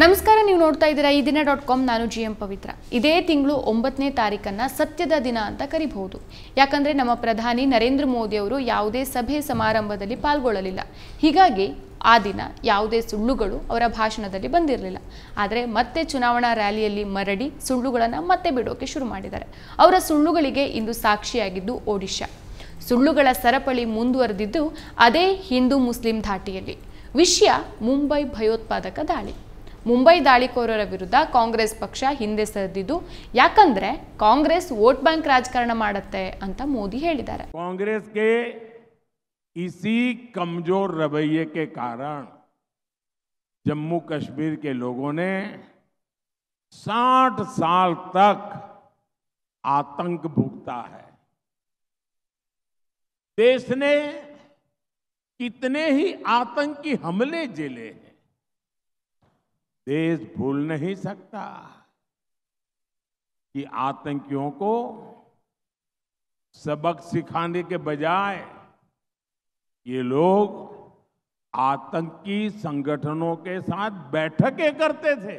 ನಮಸ್ಕಾರ, ನೀವು ನೋಡ್ತಾ ಇದ್ದೀರಾ ಈ ದಿನ.com. ನಾನು GM ಪವಿತ್ರ. ಇದೇ ತಿಂಗಳು 9ನೇ ತಾರೀಕನ್ನ ಸತ್ಯದ ದಿನ ಅಂತ ಕರೀಬಹುದು. ಯಾಕಂದ್ರೆ ನಮ್ಮ ಪ್ರಧಾನಿ ನರೇಂದ್ರ ಮೋದಿ ಅವರು ಯಾವುದೇ ಸಭೆ ಸಮಾರಂಭದಲ್ಲಿ ಪಾಲ್ಗೊಳ್ಳಲಿಲ್ಲ. ಹೀಗಾಗಿ ಆ ದಿನ ಯಾವುದೇ ಸುಳ್ಳುಗಳು ಅವರ ಭಾಷಣದಲ್ಲಿ ಬಂದಿರಲಿಲ್ಲ. ಆದರೆ ಮತ್ತೆ ಚುನಾವಣಾ ರ್ಯಾಲಿಯಲ್ಲಿ ಮರಳಿ ಸುಳ್ಳುಗಳನ್ನು ಮತ್ತೆ ಬಿಡೋಕೆ ಶುರು ಮಾಡಿದ್ದಾರೆ. ಅವರ ಸುಳ್ಳುಗಳಿಗೆ ಇಂದು ಸಾಕ್ಷಿಯಾಗಿದ್ದು ಒಡಿಶಾ. ಸುಳ್ಳುಗಳ ಸರಪಳಿ ಮುಂದುವರೆದಿದ್ದು ಅದೇ ಹಿಂದೂ ಮುಸ್ಲಿಂ ಧಾಟಿಯಲ್ಲಿ. ವಿಷಯ ಮುಂಬೈ ಭಯೋತ್ಪಾದಕ ದಾಳಿ. ಮುಂಬೈ ದಾಳಿಕೋರರ ವಿರುದ್ಧ ಕಾಂಗ್ರೆಸ್ ಪಕ್ಷ ಹಿಂದೆ ಸರಿದಿದ್ದು ಯಾಕಂದ್ರೆ ಕಾಂಗ್ರೆಸ್ ವೋಟ್ ಬ್ಯಾಂಕ್ ರಾಜಕಾರಣ ಮಾಡುತ್ತೆ ಅಂತ ಮೋದಿ ಹೇಳಿದ್ದಾರೆ. कांग्रेस के इसी कमजोर रवैये के कारण जम्मू कश्मीर के लोगों ने 60 साल तक आतंक भुगता है। देश ने कितने ही आतंकी हमले झेले हैं, देश भूल नहीं सकता कि आतंकियों को सबक सिखाने के बजाय ये लोग आतंकी संगठनों के साथ बैठकें करते थे।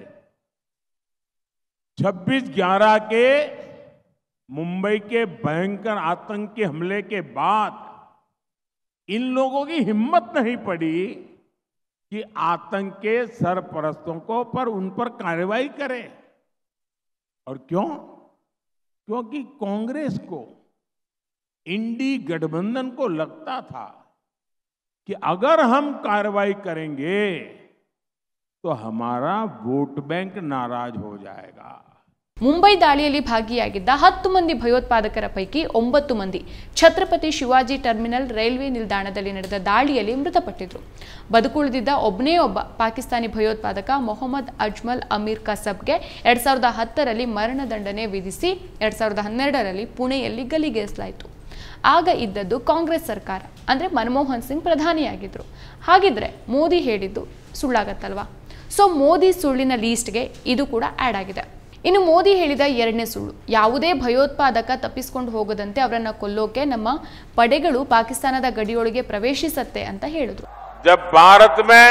26/11 के मुंबई के भयंकर आतंकी हमले के बाद इन लोगों की हिम्मत नहीं पड़ी कि आतंक के सरपरस्तों को पर उन पर कार्रवाई करे। और क्यों? क्योंकि कांग्रेस को, इंडी गठबंधन को लगता था कि अगर हम कार्रवाई करेंगे तो हमारा वोट बैंक नाराज हो जाएगा। ಮುಂಬೈ ದಾಳಿಯಲ್ಲಿ ಭಾಗಿಯಾಗಿದ್ದ 10 ಮಂದಿ ಭಯೋತ್ಪಾದಕರ ಪೈಕಿ 9 ಮಂದಿ ಛತ್ರಪತಿ ಶಿವಾಜಿ ಟರ್ಮಿನಲ್ ರೈಲ್ವೆ ನಿಲ್ದಾಣದಲ್ಲಿ ನಡೆದ ದಾಳಿಯಲ್ಲಿ ಮೃತಪಟ್ಟಿದ್ರು. ಬದುಕುಳಿದಿದ್ದ ಒಬ್ಬನೇ ಒಬ್ಬ ಪಾಕಿಸ್ತಾನಿ ಭಯೋತ್ಪಾದಕ ಮೊಹಮ್ಮದ್ ಅಜ್ಮಲ್ ಅಮೀರ್ ಕಸಬ್ಗೆ 2010ರಲ್ಲಿ ಮರಣದಂಡನೆ ವಿಧಿಸಿ 2012ರಲ್ಲಿ ಪುಣೆಯಲ್ಲಿ ಗಲ್ಲಿಗೇರಿಸಲಾಯಿತು. ಆಗ ಇದ್ದದ್ದು ಕಾಂಗ್ರೆಸ್ ಸರ್ಕಾರ, ಅಂದ್ರೆ ಮನಮೋಹನ್ ಸಿಂಗ್ ಪ್ರಧಾನಿಯಾಗಿದ್ರು. ಹಾಗಿದ್ರೆ ಮೋದಿ ಹೇಳಿದ್ದು ಸುಳ್ಳಾಗತ್ತಲ್ವಾ? ಸೊ ಮೋದಿ ಸುಳ್ಳಿನ ಲೀಸ್ಟ್ಗೆ ಇದು ಕೂಡ ಆಡ್ ಆಗಿದೆ. ಇನ್ನು ಮೋದಿ ಹೇಳಿದ ಎರಡನೇ ಸುಳ್ಳು, ಯಾವುದೇ ಭಯೋತ್ಪಾದಕ ತಪ್ಪಿಸಿಕೊಂಡು ಹೋಗದಂತೆ ಅವರನ್ನ ಕೊಲ್ಲೋಕೆ ನಮ್ಮ ಪಡೆಗಳು ಪಾಕಿಸ್ತಾನದ ಗಡಿಯೊಳಗೆ ಪ್ರವೇಶಿಸುತ್ತೆ ಅಂತ ಹೇಳಿದ್ರು. जब भारत में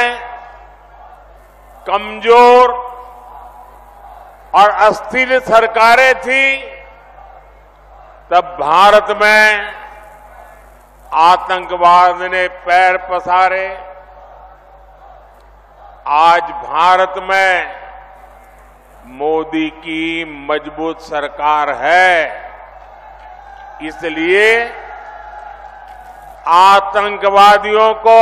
कमजोर और अस्थिर सरकारें थी तब भारत में आतंकवाद ने पैर पसारे। आज भारत में मोदी की मजबूत सरकार है, इसलिए आतंकवादियों को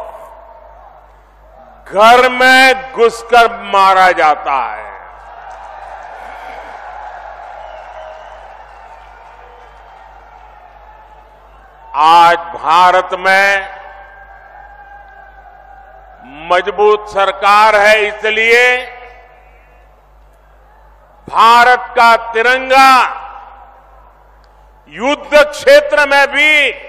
घर में घुसकर मारा जाता है। आज भारत में मजबूत सरकार है, इसलिए भारत का तिरंगा युद्ध क्षेत्र में भी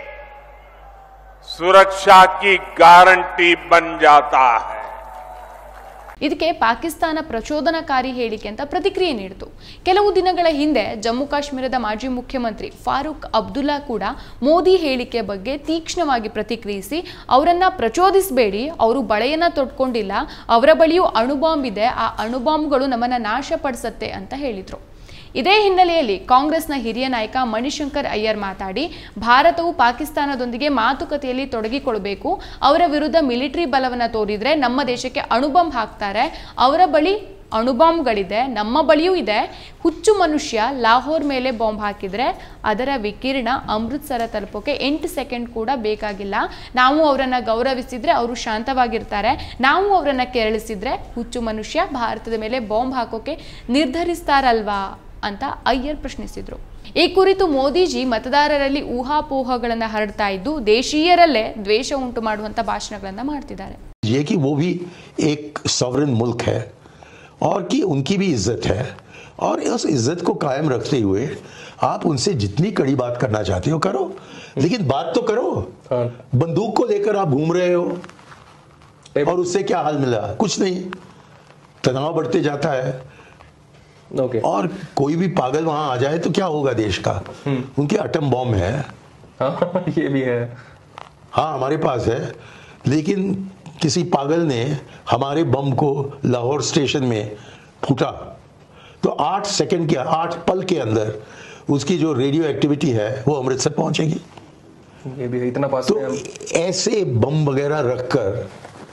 सुरक्षा की गारंटी बन जाता है। ಇದಕ್ಕೆ ಪಾಕಿಸ್ತಾನ ಪ್ರಚೋದನಕಾರಿ ಹೇಳಿಕೆ ಅಂತ ಪ್ರತಿಕ್ರಿಯೆ ನೀಡಿತು. ಕೆಲವು ದಿನಗಳ ಹಿಂದೆ ಜಮ್ಮು ಕಾಶ್ಮೀರದ ಮಾಜಿ ಮುಖ್ಯಮಂತ್ರಿ ಫಾರೂಕ್ ಅಬ್ದುಲ್ಲಾ ಕೂಡ ಮೋದಿ ಹೇಳಿಕೆ ಬಗ್ಗೆ ತೀಕ್ಷ್ಣವಾಗಿ ಪ್ರತಿಕ್ರಿಯಿಸಿ, ಅವರನ್ನ ಪ್ರಚೋದಿಸಬೇಡಿ, ಅವರು ಬಳೆಯನ್ನ ತೊಟ್ಕೊಂಡಿಲ್ಲ, ಅವರ ಬಳಿಯೂ ಅಣುಬಾಂಬ್ ಇದೆ, ಆ ಅಣುಬಾಂಬ್ಗಳು ನಮ್ಮನ್ನ ನಾಶಪಡಿಸುತ್ತೆ ಅಂತ ಹೇಳಿದ್ರು. ಇದೇ ಹಿನ್ನೆಲೆಯಲ್ಲಿ ಕಾಂಗ್ರೆಸ್ನ ಹಿರಿಯ ನಾಯಕ ಮಣಿಶಂಕರ್ ಅಯ್ಯರ್ ಮಾತಾಡಿ, ಭಾರತವು ಪಾಕಿಸ್ತಾನದೊಂದಿಗೆ ಮಾತುಕತೆಯಲ್ಲಿ ತೊಡಗಿಕೊಳ್ಳಬೇಕು, ಅವರ ವಿರುದ್ಧ ಮಿಲಿಟರಿ ಬಲವನ್ನು ತೋರಿದ್ರೆ ನಮ್ಮ ದೇಶಕ್ಕೆ ಅಣುಬಾಂಬ್ ಹಾಕ್ತಾರೆ, ಅವರ ಬಳಿ ಅಣುಬಾಂಬ್ಗಳಿದೆ, ನಮ್ಮ ಬಳಿಯೂ ಇದೆ, ಹುಚ್ಚು ಮನುಷ್ಯ ಲಾಹೋರ್ ಮೇಲೆ ಬಾಂಬ್ ಹಾಕಿದ್ರೆ ಅದರ ವಿಕಿರಣ ಅಮೃತ್ಸರ ತಲುಪೋಕೆ 8 ಸೆಕೆಂಡ್ ಕೂಡ ಬೇಕಾಗಿಲ್ಲ, ನಾವು ಅವರನ್ನ ಗೌರವಿಸಿದ್ರೆ ಅವರು ಶಾಂತವಾಗಿರ್ತಾರೆ, ನಾವು ಅವರನ್ನ ಕೆರಳಿಸಿದ್ರೆ ಹುಚ್ಚು ಮನುಷ್ಯ ಭಾರತದ ಮೇಲೆ ಬಾಂಬ್ ಹಾಕೋಕೆ ನಿರ್ಧರಿಸ್ತಾರಲ್ವಾ ಅಂತ ಅಯ್ಯರ್ ಪ್ರಶ್ನಿಸಿದ್ರು. ಈ ಕುರಿತು ಮೋದಿಜಿ ಮತದಾರರಲ್ಲಿ ಊಹಾಪೋಹಗಳನ್ನು ಹರಡ್ತಾ ಇದ್ದು ದೇಶೀಯರಲ್ಲೇ ದ್ವೇಷ ಉಂಟು ಮಾಡುವಂತ ಭಾಷಣಗಳನ್ನ ಮಾಡ್ತಿದ್ದಾರೆ. ये कि वो भी एक सॉवरेन मुल्क है और कि उनकी भी इज्जत है, और उस इज्जत को कायम रखते हुए आप उनसे जितनी कड़ी बात करना चाहते हो करो, लेकिन बात तो करो। बंदूक को लेकर आप घूम रहे हो और उससे क्या हाल मिला? कुछ नहीं, तनाव बढ़ते जाता है। और कोई भी पागल वहां आ जाए तो क्या होगा देश का? उनके एटम बॉम्ब है। ये भी है। हाँ, हमारे पास है, लेकिन किसी पागल ने हमारे बम को लाहौर स्टेशन में फूटा तो 8 सेकंड के 8 पल के अंदर उसकी जो रेडियो एक्टिविटी है वो अमृतसर पहुंचेगी। ये भी इतना पास तो ऐसे बम वगैरह रखकर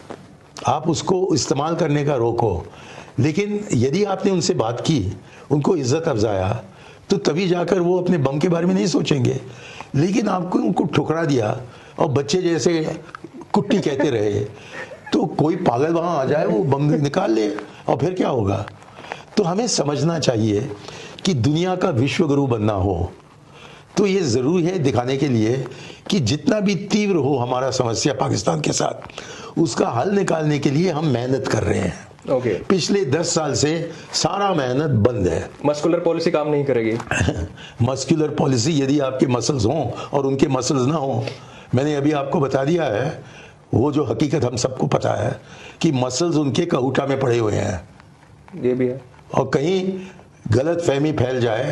आप उसको इस्तेमाल करने का रोको, लेकिन यदि आपने उनसे बात की, उनको इज्जत अफजाया, तो तभी जाकर वो अपने बम के बारे में नहीं सोचेंगे। लेकिन आपको उनको ठुकरा दिया और बच्चे जैसे कुट्टी कहते रहे, तो कोई पागल वहां आ जाए, वो बम निकाल ले और फिर क्या होगा। तो हमें समझना चाहिए कि दुनिया का विश्व गुरु बनना हो तो ये जरूरी है दिखाने के लिए कि जितना भी तीव्र हो हमारा समस्या पाकिस्तान के साथ, उसका हल निकालने के लिए हम मेहनत कर रहे हैं। पिछले 10 साल से सारा मेहनत बंद है। मस्कुलर पॉलिसी काम नहीं करेगी। मस्कुलर पॉलिसी, यदि आपके मसल्स हों और उनके मसल्स ना हों, मैंने अभी आपको बता दिया है वो जो हकीकत हम सबको पता है कि मसल्स उनके कहूटा में पड़े हुए हैं। ये भी है। और कहीं गलत फहमी फैल जाए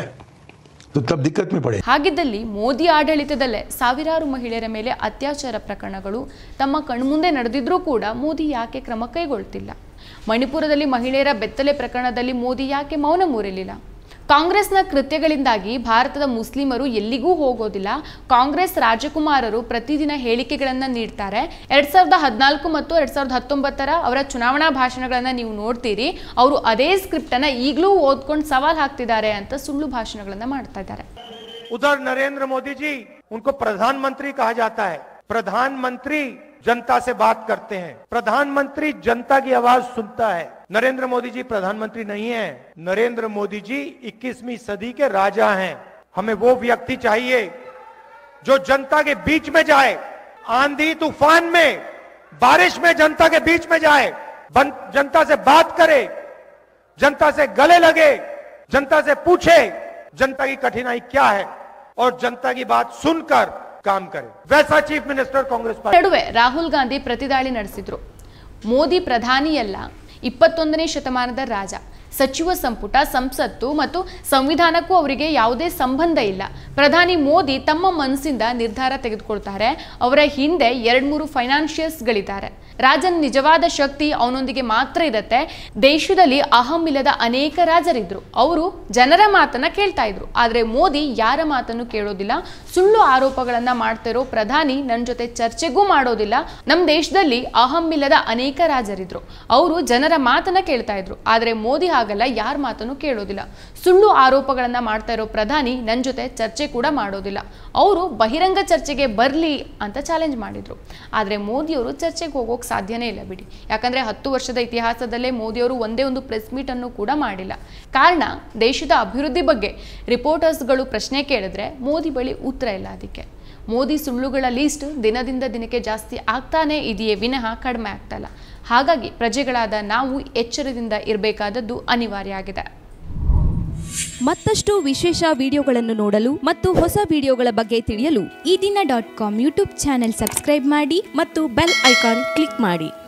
तो तब दिक्कत में पड़े। ಹಾಗಿದ್ದಲ್ಲಿ ಮೋದಿ ಆಡಳಿತದಲ್ಲೇ ಸಾವಿರಾರು ಮಹಿಳೆಯರ ಮೇಲೆ ಅತ್ಯಾಚಾರ ಪ್ರಕರಣಗಳು ತಮ್ಮ ಕಣ್ಮುಂದೆ ನಡೆದಿದ್ರೂ ಕೂಡ ಮೋದಿ ಯಾಕೆ ಕ್ರಮ ಕೈಗೊಳ್ತಿಲ್ಲ? ಮಣಿಪುರದಲ್ಲಿ ಮಹಿಳೆಯರ ಬೆತ್ತಲೆ ಪ್ರಕರಣದಲ್ಲಿ ಮೋದಿ ಯಾಕೆ ಮೌನ ಮುರಿಲಿಲ್ಲ? ಕಾಂಗ್ರೆಸ್ನ ಕೃತ್ಯಗಳಿಂದಾಗಿ ಭಾರತದ ಮುಸ್ಲಿಮರು ಎಲ್ಲಿಗೂ ಹೋಗೋದಿಲ್ಲ. ಕಾಂಗ್ರೆಸ್ ರಾಜಕುಮಾರರು ಪ್ರತಿದಿನ ಹೇಳಿಕೆಗಳನ್ನು ನೀಡ್ತಾರೆ. 2014 ಮತ್ತು 2019 ಅವರ ಚುನಾವಣಾ ಭಾಷಣಗಳನ್ನು ನೀವು ನೋಡ್ತೀರಿ. ಅವರು ಅದೇ ಸ್ಕ್ರಿಪ್ಟ್ ಅನ್ನ ಈಗಲೂ ಓದ್ಕೊಂಡು ಸವಾಲ್ ಹಾಕ್ತಿದ್ದಾರೆ ಅಂತ ಸುಳ್ಳು ಭಾಷಣಗಳನ್ನು ಮಾಡ್ತಾ ಇದ್ದಾರೆ. उधर नरेंद्र मोदी जी, उनको प्रधानमंत्री कहा जाता है। प्रधानमंत्री जनता से बात करते हैं, प्रधानमंत्री जनता की आवाज सुनता है। नरेंद्र मोदी जी प्रधानमंत्री नहीं है, नरेंद्र मोदी जी 21वीं सदी के राजा हैं। हमें वो व्यक्ति चाहिए जो जनता के बीच में जाए, आंधी तूफान में, बारिश में जनता के बीच में जाए, जनता से बात करे, जनता से गले लगे, जनता से पूछे जनता की कठिनाई क्या है और जनता की बात सुनकर काम करे। वैसा चीफ मिनिस्टर कांग्रेस पार्टी। ನಡುವೆ ರಾಹುಲ್ ಗಾಂಧಿ ಪ್ರತಿದಾಳಿ ನಡೆಸಿದ್ರು. ಮೋದಿ ಪ್ರಧಾನಿಯಲ್ಲ, 21ನೇ ಶತಮಾನದ ರಾಜ. ಸಚಿವ ಸಂಪುಟ, ಸಂಸತ್ತು ಮತ್ತು ಸಂವಿಧಾನಕ್ಕೂ ಅವರಿಗೆ ಯಾವುದೇ ಸಂಬಂಧ ಇಲ್ಲ. ಪ್ರಧಾನಿ ಮೋದಿ ತಮ್ಮ ಮನಸ್ಸಿಂದ ನಿರ್ಧಾರ ತೆಗೆದುಕೊಳ್ತಾರೆ. ಅವರ ಹಿಂದೆ 2-3 ಫೈನಾನ್ಷಿಯಲ್ಸ್ಗಳಿದ್ದಾರೆ. ರಾಜನ ನಿಜವಾದ ಶಕ್ತಿ ಅವನೊಂದಿಗೆ ಮಾತ್ರ ಇರುತ್ತೆ. ದೇಶದಲ್ಲಿ ಅಹಂ ಇಲ್ಲದ ಅನೇಕ ರಾಜರಿದ್ರು, ಅವರು ಜನರ ಮಾತನ್ನ ಕೇಳ್ತಾ ಇದ್ರು. ಆದ್ರೆ ಮೋದಿ ಯಾರ ಮಾತನ್ನು ಕೇಳೋದಿಲ್ಲ. ಸುಳ್ಳು ಆರೋಪಗಳನ್ನ ಮಾಡ್ತಿರೋ ಪ್ರಧಾನಿ ನನ್ನ ಜೊತೆ ಚರ್ಚೆಗೂ ಮಾಡೋದಿಲ್ಲ. ನಮ್ಮ ದೇಶದಲ್ಲಿ ಅಹಂ ಇಲ್ಲದ ಅನೇಕ ರಾಜರಿದ್ರು, ಅವರು ಜನರ ಮಾತನ್ನ ಕೇಳ್ತಾ ಇದ್ರು. ಆದ್ರೆ ಮೋದಿ ಹಾಗಲ್ಲ, ಯಾರ ಮಾತನ್ನು ಕೇಳೋದಿಲ್ಲ. ಸುಳ್ಳು ಆರೋಪಗಳನ್ನ ಮಾಡ್ತಾ ಇರೋ ಪ್ರಧಾನಿ ನನ್ನ ಜೊತೆ ಚರ್ಚೆ ಕೂಡ ಮಾಡೋದಿಲ್ಲ. ಅವರು ಬಹಿರಂಗ ಚರ್ಚೆಗೆ ಬರ್ಲಿ ಅಂತ ಚಾಲೆಂಜ್ ಮಾಡಿದ್ರು. ಆದ್ರೆ ಮೋದಿ ಅವರು ಚರ್ಚೆಗೆ ಹೋಗೋಕೆ ಸಾಧ್ಯನೇ ಇಲ್ಲ ಬಿಡಿ. ಯಾಕಂದ್ರೆ 10 ವರ್ಷದ ಇತಿಹಾಸದಲ್ಲೇ ಮೋದಿ ಅವರು ಒಂದೇ ಒಂದು ಪ್ರೆಸ್ ಮೀಟ್ ಅನ್ನು ಕೂಡ ಮಾಡಿಲ್ಲ. ಕಾರಣ, ದೇಶದ ಅಭಿವೃದ್ಧಿ ಬಗ್ಗೆ ರಿಪೋರ್ಟರ್ಸ್ಗಳು ಪ್ರಶ್ನೆ ಕೇಳಿದ್ರೆ ಮೋದಿ ಬಳಿ ಉತ್ತರ ಇಲ್ಲ. ಅದಕ್ಕೆ ಮೋದಿ ಸುಳ್ಳುಗಳ ಲೀಸ್ಟ್ ದಿನದಿಂದ ದಿನಕ್ಕೆ ಜಾಸ್ತಿ ಆಗ್ತಾನೆ ಇದೆಯೇ ವಿನಃ ಕಡಿಮೆ ಆಗ್ತಾ ಇಲ್ಲ. ಹಾಗಾಗಿ ಪ್ರಜೆಗಳಾದ ನಾವು ಎಚ್ಚರದಿಂದ ಇರಬೇಕಾದದ್ದು ಅನಿವಾರ್ಯ ಆಗಿದೆ. ಮತ್ತಷ್ಟು ವಿಶೇಷ ವಿಡಿಯೋಗಳನ್ನು ನೋಡಲು ಮತ್ತು ಹೊಸ ವಿಡಿಯೋಗಳ ಬಗ್ಗೆ ತಿಳಿಯಲು eDina.com ಯೂಟ್ಯೂಬ್ ಚಾನೆಲ್ ಸಬ್ಸ್ಕ್ರೈಬ್ ಮಾಡಿ ಮತ್ತು ಬೆಲ್ ಐಕಾನ್ ಕ್ಲಿಕ್ ಮಾಡಿ.